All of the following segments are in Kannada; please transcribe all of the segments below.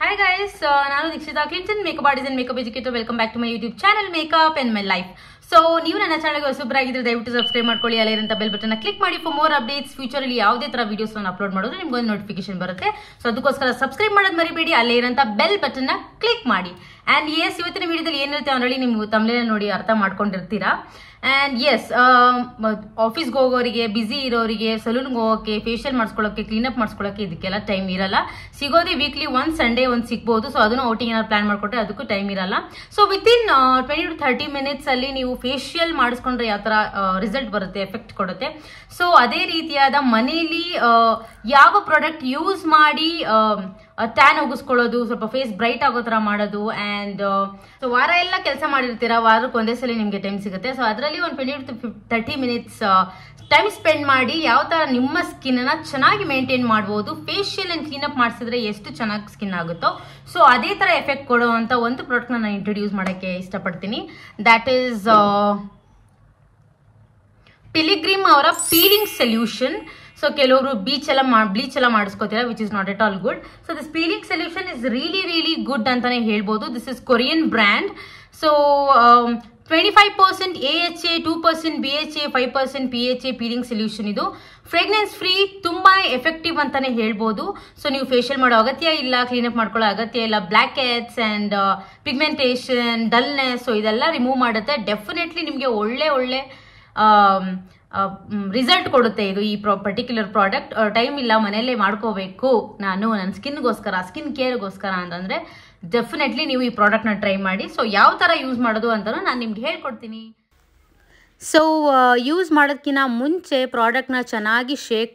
Hi guys, ನಾನು Deekshita Clinton makeup artist and makeup educator. Welcome back to my YouTube channel makeup and my life. So ನೀವು ನನ್ನ ಚಾನಲ್ಗೆ ಹೊಸಬರಾಗಿದ್ರೆ ದಯವಿಟ್ಟು ಸಬ್ಸ್ಕ್ರೈಬ್ ಮಾಡ್ಕೊಳ್ಳಿ, ಅಲ್ಲೇ ಇರೋ ಬೆಲ್ ಬಟನ್ ಕ್ಲಿಕ್ ಮಾಡಿ ಫಾರ್ ಮೋರ್ ಅಪ್ಡೇಟ್ಸ್. ಫ್ಯೂಚರ್ ಅಲ್ಲಿ ಯಾವುದೇ ತರ ವಿಡಿಯೋಸ್ ನಾನು ಅಪ್ಲೋಡ್ ಮಾಡೋದು ನಿಮ್ಗೆ ಒಂದು ನೋಟಿಫಿಕೇಶನ್ ಬರುತ್ತೆ. ಸೊ ಅದಕ್ಕೋಸ್ಕರ ಸಬ್ಸ್ಕ್ರೈಬ್ ಮಾಡೋದು ಮರಿಬೇಡಿ, ಅಲ್ಲೇ ಇರೋ ಬೆಲ್ ಬಟನ್ ಕ್ಲಿಕ್ ಮಾಡಿ. ಅಂಡ್ ಎಸ್, ಇವತ್ತಿನ ವಿಡಿಯೋದಲ್ಲಿ ಏನಿರುತ್ತೆ ಆಲ್ರೆಡಿ ನೀವು ತಮಿಳಿನ ನೋಡಿ ಅರ್ಥ ಮಾಡ್ಕೊಂಡಿರ್ತೀರಾ. ಆ್ಯಂಡ್ ಎಸ್, ಆಫೀಸ್ಗೆ ಹೋಗೋರಿಗೆ, ಬ್ಯುಸಿ ಇರೋರಿಗೆ, ಸಲೂನ್ಗೆ ಹೋಗೋಕ್ಕೆ, ಫೇಶಿಯಲ್ ಮಾಡಿಸ್ಕೊಳ್ಳೋಕ್ಕೆ, ಕ್ಲೀನಪ್ ಮಾಡಿಸ್ಕೊಳ್ಳೋಕ್ಕೆ ಇದಕ್ಕೆಲ್ಲ ಟೈಮ್ ಇರಲ್ಲ. ಸಿಗೋದೇ ವೀಕ್ಲಿ ಒಂದು ಸಂಡೇ ಒಂದು ಸಿಗ್ಬೋದು. ಸೊ ಅದನ್ನು ಔಟಿಂಗ್ ಏನಾದ್ರು ಪ್ಲಾನ್ ಮಾಡಿಕೊಟ್ರೆ ಅದಕ್ಕೂ ಟೈಮ್ ಇರಲ್ಲ. ಸೊ ವಿತಿನ್ 20 to 30 minutes ಅಲ್ಲಿ ನೀವು ಫೇಶಿಯಲ್ ಮಾಡಿಸ್ಕೊಂಡ್ರೆ ಯಾವ ಥರ ರಿಸಲ್ಟ್ ಬರುತ್ತೆ, ಎಫೆಕ್ಟ್ ಕೊಡುತ್ತೆ. ಸೊ ಅದೇ ರೀತಿಯಾದ ಮನೇಲಿ ಯಾವ ಪ್ರಾಡಕ್ಟ್ ಯೂಸ್ ಮಾಡಿ ಟ್ಯಾನ್ ಹೋಗಿಸ್ಕೊಳ್ಳೋದು, ಸ್ವಲ್ಪ ಫೇಸ್ ಬ್ರೈಟ್ ಆಗೋ ಥರ ಮಾಡೋದು. ಆ್ಯಂಡ್ ಸೊ ವಾರ ಎಲ್ಲ ಕೆಲಸ ಮಾಡಿರ್ತೀರಾ, ವಾರಕ್ಕೆ ಒಂದೇ ಸಲ ನಿಮಗೆ ಟೈಮ್ ಸಿಗುತ್ತೆ. ಸೊ ಅದರಲ್ಲಿ ಒಂದು 20 to 30 minutes ಟೈಮ್ ಸ್ಪೆಂಡ್ ಮಾಡಿ ಯಾವ ಥರ ನಿಮ್ಮ ಸ್ಕಿನ್ನ ಚೆನ್ನಾಗಿ ಮೇಂಟೈನ್ ಮಾಡ್ಬೋದು, ಫೇಶಿಯಲ್ ಆ್ಯಂಡ್ ಕ್ಲೀನಪ್ ಮಾಡಿಸಿದ್ರೆ ಎಷ್ಟು ಚೆನ್ನಾಗಿ ಸ್ಕಿನ್ ಆಗುತ್ತೋ ಸೊ ಅದೇ ಥರ ಎಫೆಕ್ಟ್ ಕೊಡುವಂಥ ಒಂದು ಪ್ರಾಡಕ್ಟ್ನ ನಾನು ಇಂಟ್ರೊಡ್ಯೂಸ್ ಮಾಡೋಕ್ಕೆ ಇಷ್ಟಪಡ್ತೀನಿ. ದ್ಯಾಟ್ ಈಸ್ ಪಿಲಿಗ್ರಿಮ್ ಅವರ ಪೀಲಿಂಗ್ ಸೊಲ್ಯೂಷನ್. ಸೊ ಕೆಲವರು ಬ್ಲೀಚ್ ಎಲ್ಲ ಮಾಡಿಸ್ಕೋತೀರಾ, which is not at all good. So this peeling solution is really good ಅಂತಾನೆ ಹೇಳ್ಬೋದು. This is Korean brand. So 25% AHA, 2% BHA, 5% PHA peeling solution. ಇದು ಫ್ರೇಗ್ನೆನ್ಸ್ ಫ್ರೀ, ತುಂಬಾ ಎಫೆಕ್ಟಿವ್ ಅಂತಾನೆ ಹೇಳ್ಬೋದು. ಸೊ ನೀವು ಫೇಶಿಯಲ್ ಮಾಡೋ ಅಗತ್ಯ ಇಲ್ಲ, ಕ್ಲೀನಪ್ ಮಾಡ್ಕೊಳ್ಳೋ ಅಗತ್ಯ ಇಲ್ಲ. Blackheads and pigmentation, dullness, so ಇದೆಲ್ಲ ರಿಮೂವ್ ಮಾಡುತ್ತೆ. ಡೆಫಿನೆಟ್ಲಿ ನಿಮಗೆ ಒಳ್ಳೆ ರಿಸಲ್ಟ್ ಕೊಡುತ್ತೆ ಇದು. ಈ ಪರ್ಟಿಕ್ಯುಲರ್ ಪ್ರಾಡಕ್ಟ್ ಟೈಮ್ ಇಲ್ಲ, ಮನೆಯಲ್ಲೇ ಮಾಡ್ಕೋಬೇಕು ನಾನು ನನ್ನ ಸ್ಕಿನ್ಗೋಸ್ಕರ, ಸ್ಕಿನ್ ಕೇರ್ಗೋಸ್ಕರ ಅಂತಂದರೆ ಡೆಫಿನೆಟ್ಲಿ ನೀವು ಈ ಪ್ರಾಡಕ್ಟ್ನ ಟ್ರೈ ಮಾಡಿ. ಸೊ ಯಾವ ಥರ ಯೂಸ್ ಮಾಡೋದು ಅಂತಲೂ ನಾನು ನಿಮ್ಗೆ ಹೇಳ್ಕೊಡ್ತೀನಿ. ಸೊ ಯೂಸ್ ಮಾಡೋದಕ್ಕಿಂತ ಮುಂಚೆ ಪ್ರಾಡಕ್ಟ್ನ ಚೆನ್ನಾಗಿ ಶೇಕ್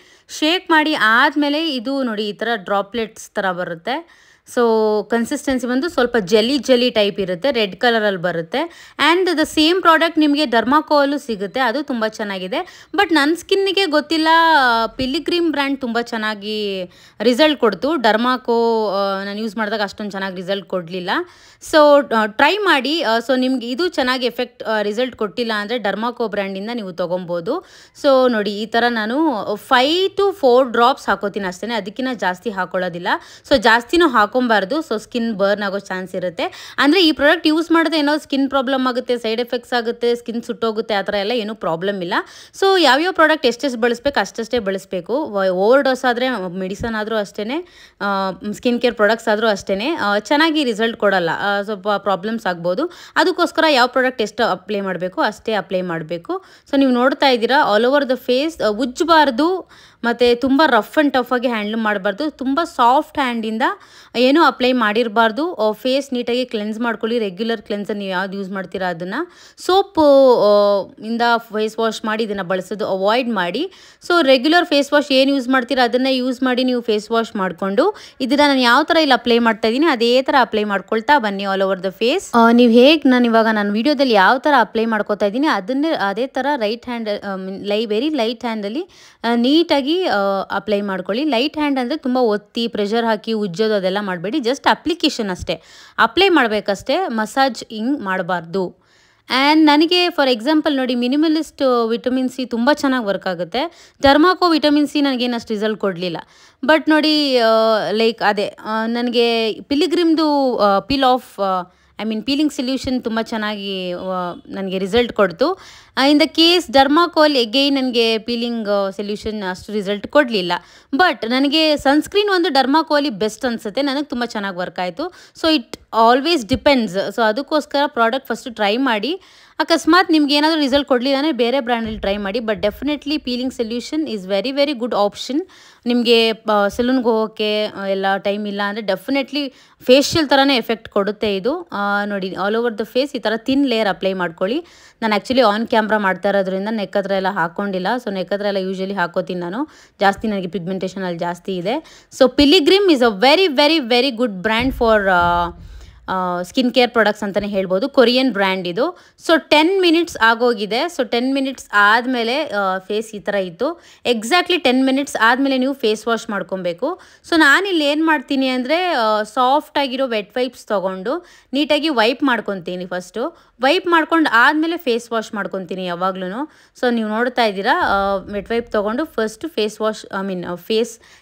ಮಾಡಿ ಆದಮೇಲೆ ಇದು ನೋಡಿ ಈ ಥರ ಡ್ರಾಪ್ಲೆಟ್ಸ್ ಥರ ಬರುತ್ತೆ. ಸೊ ಕನ್ಸಿಸ್ಟೆನ್ಸಿ ಬಂದು ಸ್ವಲ್ಪ ಜೆಲಿ ಟೈಪ್ ಇರುತ್ತೆ, ರೆಡ್ ಕಲರಲ್ಲಿ ಬರುತ್ತೆ. ಆ್ಯಂಡ್ ದ ಸೇಮ್ ಪ್ರಾಡಕ್ಟ್ ನಿಮಗೆ ಡರ್ಮಾಕೋಲು ಸಿಗುತ್ತೆ, ಅದು ತುಂಬ ಚೆನ್ನಾಗಿದೆ. ಬಟ್ ನನ್ನ ಸ್ಕಿನ್ನಿಗೆ ಗೊತ್ತಿಲ್ಲ, ಪಿಲಿಗ್ರಿಮ್ ಬ್ರ್ಯಾಂಡ್ ತುಂಬ ಚೆನ್ನಾಗಿ ರಿಸಲ್ಟ್ ಕೊಡ್ತು. ಡರ್ಮಾಕೋ ನಾನು ಯೂಸ್ ಮಾಡಿದಾಗ ಅಷ್ಟೊಂದು ಚೆನ್ನಾಗಿ ರಿಸಲ್ಟ್ ಕೊಡಲಿಲ್ಲ. ಸೊ ಟ್ರೈ ಮಾಡಿ. ಸೊ ನಿಮ್ಗೆ ಇದು ಚೆನ್ನಾಗಿ ರಿಸಲ್ಟ್ ಕೊಟ್ಟಿಲ್ಲ ಅಂದರೆ ಡರ್ಮಾಕೋ ಬ್ರ್ಯಾಂಡಿಂದ ನೀವು ತೊಗೊಬೋದು. ಸೊ ನೋಡಿ ಈ ಥರ ನಾನು 5 to 4 drops ಹಾಕೋತೀನಿ ಅಷ್ಟೇ, ಅದಕ್ಕಿಂತ ಜಾಸ್ತಿ ಹಾಕೊಳ್ಳೋದಿಲ್ಲ. ಸೊ ಜಾಸ್ತಿನೂ ಹಾಕೊಬಾರ್ದು, ಸೊ ಸ್ಕಿನ್ ಬರ್ನ್ ಆಗೋ ಚಾನ್ಸ್ ಇರುತ್ತೆ. ಅಂದರೆ ಈ ಪ್ರಾಡಕ್ಟ್ ಯೂಸ್ ಮಾಡಿದ್ರೆ ಏನೋ ಸ್ಕಿನ್ ಪ್ರಾಬ್ಲಮ್ ಆಗುತ್ತೆ, ಸೈಡ್ ಎಫೆಕ್ಟ್ಸ್ ಆಗುತ್ತೆ, ಸ್ಕಿನ್ ಸುಟ್ಟೋಗುತ್ತೆ, ಆ ಥರ ಎಲ್ಲ ಏನೂ ಪ್ರಾಬ್ಲಮ್ ಇಲ್ಲ. ಸೊ ಯಾವ್ಯಾವ ಪ್ರಾಡಕ್ಟ್ ಎಷ್ಟೆಷ್ಟು ಬಳಸಬೇಕು ಅಷ್ಟೇ ಬಳಸಬೇಕು. ಓವರ್ ಡೋಸ್ ಆದರೆ ಮೆಡಿಸನ್ ಆದರೂ ಅಷ್ಟೇ, ಸ್ಕಿನ್ ಕೇರ್ ಪ್ರಾಡಕ್ಟ್ಸ್ ಆದರೂ ಅಷ್ಟೇ ಚೆನ್ನಾಗಿ ರಿಸಲ್ಟ್ ಕೊಡಲ್ಲ, ಸ್ವಲ್ಪ ಪ್ರಾಬ್ಲಮ್ಸ್ ಆಗ್ಬೋದು. ಅದಕ್ಕೋಸ್ಕರ ಯಾವ ಪ್ರಾಡಕ್ಟ್ ಎಷ್ಟು ಅಪ್ಲೈ ಮಾಡಬೇಕು ಅಷ್ಟೇ ಅಪ್ಲೈ ಮಾಡಬೇಕು. ಸೊ ನೀವು ನೋಡ್ತಾ ಇದ್ದೀರಾ, ಆಲ್ ಓವರ್ ದ ಫೇಸ್ ಉಜ್ಜಬಾರ್ದು, ಮತ್ತು ತುಂಬ ರಫ್ ಆ್ಯಂಡ್ ಟಫ್ ಆಗಿ ಹ್ಯಾಂಡಲ್ ಮಾಡಬಾರ್ದು. ತುಂಬ ಸಾಫ್ಟ್ ಹ್ಯಾಂಡಿಂದ ಏನೂ ಅಪ್ಲೈ ಮಾಡಿರಬಾರ್ದು. ಫೇಸ್ ನೀಟಾಗಿ ಕ್ಲೆನ್ಸ್ ಮಾಡ್ಕೊಳ್ಳಿ. ರೆಗ್ಯುಲರ್ ಕ್ಲೆನ್ಸರ್ ನೀವು ಯಾವ್ದು ಯೂಸ್ ಮಾಡ್ತೀರಾ ಅದನ್ನು ಸೋಪು ಇಂದ ಫೇಸ್ ವಾಶ್ ಮಾಡಿ ಇದನ್ನು ಬಳಸೋದು ಅವಾಯ್ಡ್ ಮಾಡಿ. ಸೊ ರೆಗ್ಯುಲರ್ ಫೇಸ್ ವಾಶ್ ಏನು ಯೂಸ್ ಮಾಡ್ತೀರಾ ಅದನ್ನೇ ಯೂಸ್ ಮಾಡಿ ನೀವು ಫೇಸ್ ವಾಶ್ ಮಾಡಿಕೊಂಡು ಇದನ್ನು ನಾನು ಯಾವ ಥರ ಇಲ್ಲಿ ಅಪ್ಲೈ ಮಾಡ್ತಾ ಇದ್ದೀನಿ ಅದೇ ಥರ ಅಪ್ಲೈ ಮಾಡ್ಕೊಳ್ತಾ ಬನ್ನಿ ಆಲ್ ಓವರ್ ದ ಫೇಸ್. ನೀವು ಹೇಗೆ ನಾನು ವಿಡಿಯೋದಲ್ಲಿ ಯಾವ ಥರ ಅಪ್ಲೈ ಮಾಡ್ಕೊತಾ ಇದ್ದೀನಿ ಅದನ್ನೇ ಅದೇ ಥರ ರೈಟ್ ಹ್ಯಾಂಡ್ ವೆರಿ ಲೈಟ್ ಹ್ಯಾಂಡಲ್ಲಿ ನೀಟಾಗಿ ಅಪ್ಲೈ ಮಾಡ್ಕೊಳ್ಳಿ. ಲೈಟ್ ಹ್ಯಾಂಡ್ ಅಂದರೆ ತುಂಬ ಒತ್ತಿ ಪ್ರೆಷರ್ ಹಾಕಿ ಉಜ್ಜೋದು ಅದೆಲ್ಲ ಮಾಡಬೇಡಿ. ಜಸ್ಟ್ ಅಪ್ಲಿಕೇಶನ್ ಅಷ್ಟೇ ಅಪ್ಲೈ ಮಾಡಬೇಕಷ್ಟೇ, ಮಸಾಜ್ ಹಿಂಗೆ ಮಾಡಬಾರ್ದು. ಆ್ಯಂಡ್ ನನಗೆ ಫಾರ್ ಎಕ್ಸಾಂಪಲ್ ನೋಡಿ, ಮಿನಿಮಲಿಸ್ಟ್ ವಿಟಮಿನ್ ಸಿ ತುಂಬ ಚೆನ್ನಾಗಿ ವರ್ಕ್ ಆಗುತ್ತೆ. ಡರ್ಮಾಕೋ ವಿಟಮಿನ್ ಸಿ ನನಗೇನು ಅಷ್ಟು ರಿಸಲ್ಟ್ ಕೊಡಲಿಲ್ಲ. ಬಟ್ ನೋಡಿ ಲೈಕ್ ಅದೇ ನನಗೆ ಪಿಲಿಗ್ರಿಮ್ದು ಪೀಲಿಂಗ್ ಸೊಲ್ಯೂಷನ್ ತುಂಬ ಚೆನ್ನಾಗಿ ನನಗೆ ರಿಸಲ್ಟ್ ಕೊಡ್ತು. In the case Dermacol again ನನಗೆ ಪೀಲಿಂಗ್ ಸೊಲ್ಯೂಷನ್ ಅಷ್ಟು ರಿಸಲ್ಟ್ ಕೊಡಲಿಲ್ಲ. ಬಟ್ ನನಗೆ ಸನ್ಸ್ಕ್ರೀನ್ ಒಂದು ಡರ್ಮಾಕೋಲಿ ಬೆಸ್ಟ್ ಅನಿಸುತ್ತೆ, ನನಗೆ ತುಂಬ ಚೆನ್ನಾಗಿ ವರ್ಕ್ ಆಯಿತು. So it always depends. So ಅದಕ್ಕೋಸ್ಕರ ಪ್ರಾಡಕ್ಟ್ ಫಸ್ಟು ಟ್ರೈ ಮಾಡಿ. ಅಕಸ್ಮಾತ್ ನಿಮ್ಗೆ ಏನಾದರೂ ರಿಸಲ್ಟ್ ಕೊಡಲಿಲ್ಲ ಅಂದರೆ ಬೇರೆ ಬ್ರ್ಯಾಂಡಲ್ಲಿ ಟ್ರೈ ಮಾಡಿ. But definitely peeling solution is very good option. ನಿಮಗೆ ಸಲೂನ್ಗೆ ಹೋಗೋಕ್ಕೆ ಎಲ್ಲ ಟೈಮ್ ಇಲ್ಲ ಅಂದರೆ ಡೆಫಿನೆಟ್ಲಿ ಫೇಶಿಯಲ್ ಥರನೇ ಎಫೆಕ್ಟ್ ಕೊಡುತ್ತೆ ಇದು. ನೋಡಿ ಆಲ್ ಓವರ್ ದ ಫೇಸ್ ಈ ಥರ ಥಿನ್ ಲೇಯರ್ ಅಪ್ಲೈ ಮಾಡ್ಕೊಳ್ಳಿ. ನಾನು ಆ್ಯಕ್ಚುಲಿ ಆನ್ ಕ್ಯಾಮ್ರಾ ಮಾಡ್ತಾ ಇರೋದ್ರಿಂದ ನೆಕ್ ಹತ್ರ ಎಲ್ಲ ಹಾಕ್ಕೊಂಡಿಲ್ಲ. ಸೊ ನೆಕ್ ಹತ್ರ ಎಲ್ಲ ಯೂಶಲಿ ಹಾಕೋತೀನಿ ನಾನು, ಜಾಸ್ತಿ ನನಗೆ ಪಿಗ್ಮೆಂಟೇಷನ್ ಅಲ್ಲಿ ಜಾಸ್ತಿ ಇದೆ. So Pilgrim is a very good brand for skin care products ಅಂತಲೇ ಹೇಳ್ಬೋದು. ಕೊರಿಯನ್ ಬ್ರ್ಯಾಂಡ್ ಇದು. ಸೊ 10 minutes ಆಗೋಗಿದೆ. ಸೊ 10 minutes ಆದಮೇಲೆ ಫೇಸ್ ಈ ಥರ ಇತ್ತು. ಎಕ್ಸಾಕ್ಟ್ಲಿ 10 minutes ಆದಮೇಲೆ ನೀವು ಫೇಸ್ ವಾಶ್ ಮಾಡ್ಕೊಬೇಕು. ಸೊ ನಾನಿಲ್ಲಿ ಏನು ಮಾಡ್ತೀನಿ ಅಂದರೆ ಸಾಫ್ಟಾಗಿರೋ ವೆಟ್ ವೈಪ್ಸ್ ತೊಗೊಂಡು ನೀಟಾಗಿ ವೈಪ್ ಮಾಡ್ಕೊತೀನಿ. ಫಸ್ಟು ವೈಪ್ ಮಾಡ್ಕೊಂಡು ಆದಮೇಲೆ ಫೇಸ್ ವಾಶ್ ಮಾಡ್ಕೊತೀನಿ ಯಾವಾಗ್ಲೂ. ಸೊ ನೀವು ನೋಡ್ತಾ ಇದ್ದೀರಾ, ವೆಟ್ ವೈಪ್ ತೊಗೊಂಡು ಫಸ್ಟ್ ಫೇಸ್ ವಾಶ್ ಫೇಸ್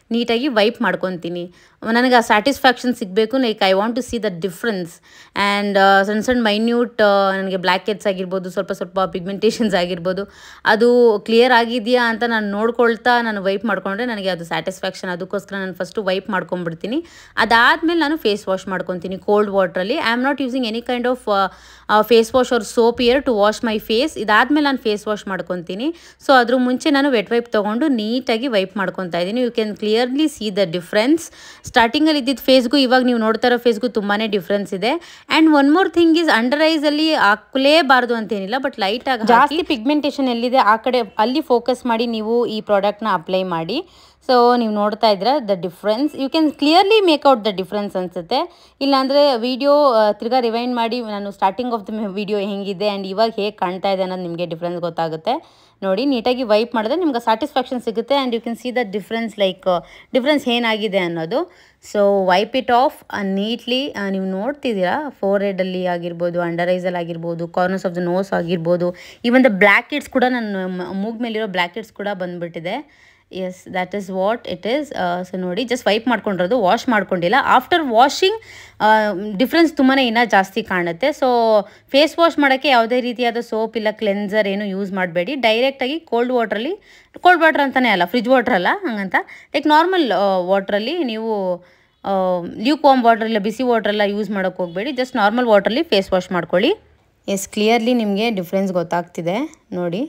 ನೀಟಾಗಿ ವೈಪ್ ಮಾಡ್ಕೊತೀನಿ. ನನಗೆ ಆ ಸ್ಯಾಟಿಸ್ಫ್ಯಾಕ್ಷನ್ ಸಿಗಬೇಕು. Like I want to see the difference. And ಸಣ್ಣ ಸಣ್ಣ ಮೈನ್ಯೂಟ್ ನನಗೆ ಬ್ಲ್ಯಾಕ್ ಹೆಡ್ಸ್ ಆಗಿರ್ಬೋದು, ಸ್ವಲ್ಪ ಸ್ವಲ್ಪ ಪಿಗ್ಮೆಂಟೇಷನ್ಸ್ ಆಗಿರ್ಬೋದು, ಅದು ಕ್ಲಿಯರ್ ಆಗಿದೆಯಾ ಅಂತ ನಾನು ನೋಡ್ಕೊಳ್ತಾ ನಾನು ವೈಪ್ ಮಾಡ್ಕೊಂಡ್ರೆ ನನಗೆ ಅದು ಸ್ಯಾಟಿಸ್ಫ್ಯಾಕ್ಷನ್. ಅದಕ್ಕೋಸ್ಕರ ನಾನು ಫಸ್ಟು ವೈಪ್ ಮಾಡ್ಕೊಂಡ್ಬಿಡ್ತೀನಿ. ಅದಾದಮೇಲೆ ನಾನು ಫೇಸ್ ವಾಶ್ ಮಾಡ್ಕೊತೀನಿ ಕೋಲ್ಡ್ ವಾಟ್ರಲ್ಲಿ. I am not using any kind of face wash or soap here to wash my face. ಇದಾದಮೇಲೆ ನಾನು ಫೇಸ್ ವಾಶ್ ಮಾಡ್ಕೊತೀನಿ. ಸೊ ಅದ್ರ ಮುಂಚೆ ನಾನು ವೆಟ್ ವೈಪ್ ತೊಗೊಂಡು ನೀಟಾಗಿ ವೈಪ್ ಮಾಡ್ಕೊತಾ ಇದ್ದೀನಿ. You can clearly see the difference. ಸ್ಟಾರ್ಟಿಂಗಲ್ಲಿ ಇದ್ದಿದ್ದು ಫೇಸ್ಗೂ ಇವಾಗ ನೀವು ನೋಡ್ತಾ ಇರೋ ಫೇಸ್ಗೂ ತುಂಬಾ ಡಿಫ್ರೆನ್ಸ್ ಇದೆ. And one more thing is, under ಐಸಲ್ಲಿ ಹಾಕಲೇಬಾರ್ದು ಅಂತೇನಿಲ್ಲ, ಬಟ್ ಲೈಟಾಗಿ ಜಾಸ್ತಿ ಪಿಗ್ಮೆಂಟೇಷನ್ ಎಲ್ಲಿದೆ ಆ ಕಡೆ ಅಲ್ಲಿ ಫೋಕಸ್ ಮಾಡಿ ನೀವು ಈ ಪ್ರಾಡಕ್ಟ್ನ ಅಪ್ಲೈ ಮಾಡಿ. ಸೊ ನೀವು ನೋಡ್ತಾ ಇದ್ರೆ the difference, you can clearly make out the difference ಅನಿಸುತ್ತೆ. ಇಲ್ಲಾಂದರೆ ವಿಡಿಯೋ ತಿರ್ಗಾ ರಿವೈಂಡ್ ಮಾಡಿ ನಾನು ಸ್ಟಾರ್ಟಿಂಗ್ ಆಫ್ ದ ವಿಡಿಯೋ ಹೆಂಗಿದೆ ಆ್ಯಂಡ್ ಇವಾಗ ಹೇಗೆ ಕಾಣ್ತಾ ಇದೆ ಅನ್ನೋದು ನಿಮಗೆ ಡಿಫ್ರೆನ್ಸ್ ಗೊತ್ತಾಗುತ್ತೆ. ನೋಡಿ, ನೀಟಾಗಿ ವೈಪ್ ಮಾಡಿದ್ರೆ ನಿಮ್ಗೆ ಸ್ಯಾಟಿಸ್ಫ್ಯಾಕ್ಷನ್ ಸಿಗುತ್ತೆ. And you can see the difference, like difference ಏನಾಗಿದೆ ಅನ್ನೋದು. So wipe it off neatly. ನೀವು ನೋಡ್ತಿದ್ದೀರಾ ಫೋರ್ ಹೆಡಲ್ಲಿ ಆಗಿರ್ಬೋದು, ಅಂಡರ್ ಐಸಲ್ಲಿ ಆಗಿರ್ಬೋದು, ಕಾರ್ನರ್ಸ್ ಆಫ್ ದ ನೋಸ್ ಆಗಿರ್ಬೋದು, ಈವನ್ ದ ಬ್ಲ್ಯಾಕ್ ಹೆಡ್ಸ್ ಕೂಡ, ನನ್ನ ಮೂಗ್ ಮೇಲಿರೋ ಬ್ಲ್ಯಾಕ್ ಹೆಡ್ಸ್ ಕೂಡ ಬಂದುಬಿಟ್ಟಿದೆ. Yes, that is what it is. So ನೋಡಿ, ಜಸ್ಟ್ ವೈಪ್ ಮಾಡ್ಕೊಂಡಿರೋದು, ವಾಶ್ ಮಾಡ್ಕೊಂಡಿಲ್ಲ. ಆಫ್ಟರ್ ವಾಷಿಂಗ್ ಡಿಫ್ರೆನ್ಸ್ ತುಂಬಾ ಇನ್ನೂ ಜಾಸ್ತಿ ಕಾಣುತ್ತೆ. ಸೊ ಫೇಸ್ ವಾಶ್ ಮಾಡೋಕ್ಕೆ ಯಾವುದೇ ರೀತಿಯಾದ ಸೋಪ್ ಇಲ್ಲ ಕ್ಲೆನ್ಸರ್ ಏನು ಯೂಸ್ ಮಾಡಬೇಡಿ. ಡೈರೆಕ್ಟಾಗಿ ಕೋಲ್ಡ್ ವಾಟ್ರಲ್ಲಿ, ಕೋಲ್ಡ್ ವಾಟ್ರ್ ಅಂತಲೇ ಅಲ್ಲ, ಫ್ರಿಜ್ ವಾಟ್ರ್ ಅಲ್ಲ ಹಂಗಂತ, ಲೈಕ್ ನಾರ್ಮಲ್ ವಾಟ್ರಲ್ಲಿ ನೀವು ಲ್ಯೂಕ್ ವಾರ್ಮ್ ವಾಟ್ರೆಲ್ಲ, ಬಿಸಿ ವಾಟ್ರೆಲ್ಲ ಯೂಸ್ ಮಾಡೋಕ್ಕೆ ಹೋಗಬೇಡಿ. ಜಸ್ಟ್ ನಾರ್ಮಲ್ ವಾಟ್ರಲ್ಲಿ ಫೇಸ್ ವಾಶ್ ಮಾಡ್ಕೊಳ್ಳಿ. ಎಸ್, ಕ್ಲಿಯರ್ಲಿ ನಿಮಗೆ ಡಿಫ್ರೆನ್ಸ್ ಗೊತ್ತಾಗ್ತಿದೆ ನೋಡಿ.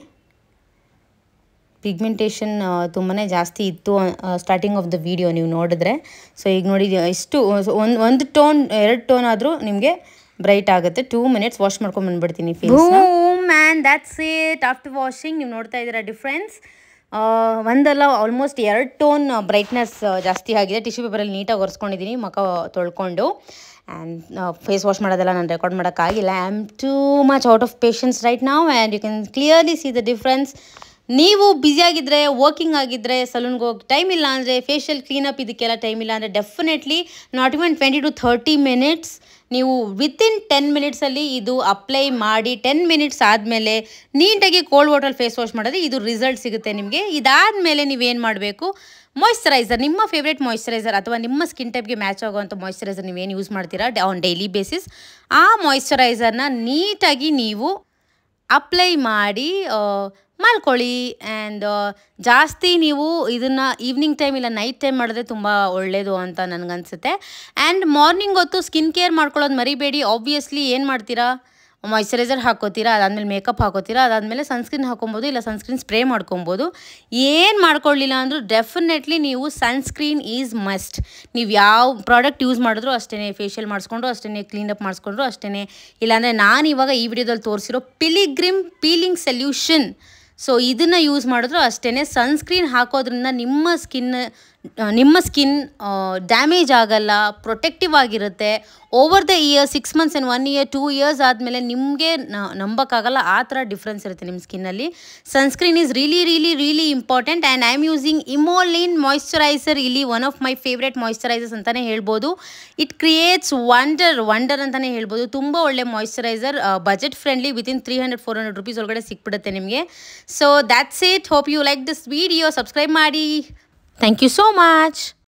ಪಿಗ್ಮೆಂಟೇಷನ್ ತುಂಬಾ ಜಾಸ್ತಿ ಇತ್ತು ಸ್ಟಾರ್ಟಿಂಗ್ ಆಫ್ ದ ವಿಡಿಯೋ ನೀವು ನೋಡಿದ್ರೆ. ಸೊ ಈಗ ನೋಡಿ, ಎಷ್ಟು ಒಂದು ಟೋನ್ 2 ಟೋನ್ ಆದರೂ ನಿಮಗೆ ಬ್ರೈಟ್ ಆಗುತ್ತೆ. 2 ಮಿನಿಟ್ಸ್ ವಾಶ್ ಮಾಡ್ಕೊಂಡು ಬಂದುಬಿಡ್ತೀನಿ ಫೇಸ್ನ. And that's it. After washing ನೀವು ನೋಡ್ತಾ ಇದ್ದೀರಾ ಡಿಫ್ರೆನ್ಸ್. ಒಂದಲ್ಲ, ಆಲ್ಮೋಸ್ಟ್ 2 ಟೋನ್ ಬ್ರೈಟ್ನೆಸ್ ಜಾಸ್ತಿ ಆಗಿದೆ. ಟಿಶ್ಯೂ ಪೇಪರಲ್ಲಿ ನೀಟಾಗಿ ಒರೆಸ್ಕೊಂಡಿದ್ದೀನಿ ಮುಖ ತೊಳ್ಕೊಂಡು. ಆ್ಯಂಡ್ ಫೇಸ್ ವಾಶ್ ಮಾಡೋದೆಲ್ಲ ನಾನು ರೆಕಾರ್ಡ್ ಮಾಡೋಕ್ಕಾಗಿಲ್ಲ. I am too much out of patience right now. And you can clearly see the difference. ನೀವು ಬ್ಯುಸಿಯಾಗಿದ್ದರೆ, ವರ್ಕಿಂಗ್ ಆಗಿದ್ದರೆ, ಸಲೂನ್ಗೆ ಹೋಗಿ ಟೈಮ್ ಇಲ್ಲ ಅಂದರೆ, ಫೇಶಿಯಲ್ ಕ್ಲೀನಪ್ ಇದಕ್ಕೆಲ್ಲ ಟೈಮ್ ಇಲ್ಲ ಅಂದರೆ, definitely not even 20 to 30 minutes ನೀವು ವಿತಿನ್ 10 ಮಿನಿಟ್ಸಲ್ಲಿ ಇದು ಅಪ್ಲೈ ಮಾಡಿ 10 ಮಿನಿಟ್ಸ್ ಆದಮೇಲೆ ನೀಟಾಗಿ ಕೋಲ್ಡ್ ವಾಟರ್ ಫೇಸ್ ವಾಶ್ ಮಾಡಿದ್ರೆ ಇದು ರಿಸಲ್ಟ್ ಸಿಗುತ್ತೆ ನಿಮಗೆ. ಇದಾದಮೇಲೆ ನೀವೇನು ಮಾಡಬೇಕು, ಮಾಯ್ಶ್ಚರೈಸರ್, ನಿಮ್ಮ ಫೇವ್ರೇಟ್ ಮಾಯ್ಶ್ಚರೈಸರ್ ಅಥವಾ ನಿಮ್ಮ ಸ್ಕಿನ್ ಟೈಪ್ಗೆ ಮ್ಯಾಚ್ ಆಗುವಂಥ ಮಾಯ್ಶ್ಚರೈಸರ್ ನೀವೇನು ಯೂಸ್ ಮಾಡ್ತೀರಾ ಆನ್ ಡೈಲಿ ಬೇಸಿಸ್, ಆ ಮಾಯ್ಶ್ಚರೈಸರ್ನ ನೀಟಾಗಿ ನೀವು ಅಪ್ಲೈ ಮಾಡಿ ಮಾಡ್ಕೊಳ್ಳಿ. ಆ್ಯಂಡ್ ಜಾಸ್ತಿ ನೀವು ಇದನ್ನು ಈವ್ನಿಂಗ್ ಟೈಮ್ ಇಲ್ಲ ನೈಟ್ ಟೈಮ್ ಮಾಡಿದ್ರೆ ತುಂಬ ಒಳ್ಳೆಯದು ಅಂತ ನನಗನ್ಸುತ್ತೆ. ಆ್ಯಂಡ್ ಮಾರ್ನಿಂಗ್ ಹೊತ್ತು ಸ್ಕಿನ್ ಕೇರ್ ಮಾಡ್ಕೊಳ್ಳೋದು ಮರಿಬೇಡಿ. ಆಬ್ವಿಯಸ್ಲಿ ಏನು ಮಾಡ್ತೀರಾ, ಮಾಯ್ಶ್ಚರೈಸರ್ ಹಾಕೋತೀರಾ, ಅದಾದಮೇಲೆ ಮೇಕಪ್ ಹಾಕೋತೀರಾ, ಅದಾದಮೇಲೆ ಸನ್ಸ್ಕ್ರೀನ್ ಹಾಕೊಬೋದು, ಇಲ್ಲ ಸನ್ಸ್ಕ್ರೀನ್ ಸ್ಪ್ರೇ ಮಾಡ್ಕೊಬೋದು. ಏನು ಮಾಡ್ಕೊಳ್ಳಿಲ್ಲ ಅಂದರೂ ಡೆಫಿನೆಟ್ಲಿ ನೀವು ಸನ್ಸ್ಕ್ರೀನ್ ಈಸ್ ಮಸ್ಟ್. ನೀವು ಯಾವ ಪ್ರಾಡಕ್ಟ್ ಯೂಸ್ ಮಾಡಿದ್ರು ಅಷ್ಟೇ, ಫೇಶಿಯಲ್ ಮಾಡಿಸ್ಕೊಂಡ್ರು ಅಷ್ಟೇ, ಕ್ಲೀನಪ್ ಮಾಡಿಸ್ಕೊಂಡ್ರು ಅಷ್ಟೇ. ಇಲ್ಲಾಂದರೆ ನಾನು ಇವಾಗ ಈ ವಿಡಿಯೋದಲ್ಲಿ ತೋರಿಸಿರೋ ಪಿಲಿಗ್ರಿಮ್ ಪೀಲಿಂಗ್ ಸೊಲ್ಯೂಷನ್, ಸೊ ಇದನ್ನು ಯೂಸ್ ಮಾಡಿದ್ರು ಅಷ್ಟೇ. ಸನ್ಸ್ಕ್ರೀನ್ ಹಾಕೋದ್ರಿಂದ ನಿಮ್ಮ ಸ್ಕಿನ್ ಡ್ಯಾಮೇಜ್ ಆಗಲ್ಲ, ಪ್ರೊಟೆಕ್ಟಿವ್ ಆಗಿರುತ್ತೆ. Over the year 6 months and 1 year 2 years ಆದಮೇಲೆ ನಿಮಗೆ ನಂಬೋಕ್ಕಾಗಲ್ಲ ಆ ಥರ ಡಿಫ್ರೆನ್ಸ್ ಇರುತ್ತೆ ನಿಮ್ಮ ಸ್ಕಿನ್ನಲ್ಲಿ. Sunscreen is really important. And I am using Emolene moisturiser. ಇಲ್ಲಿ one of my favourite moisturisers ಅಂತಲೇ ಹೇಳ್ಬೋದು. ಇಟ್ ಕ್ರಿಯೇಟ್ಸ್ ವಂಡರ್ ಅಂತಲೇ ಹೇಳ್ಬೋದು. ತುಂಬ ಒಳ್ಳೆ moisturiser, budget friendly, within 300-400 rupees ಒಳಗಡೆ ಸಿಕ್ಬಿಡುತ್ತೆ ನಿಮಗೆ. So that's it. Hope you like this video. Subscribe ಮಾಡಿ. Thank you so much.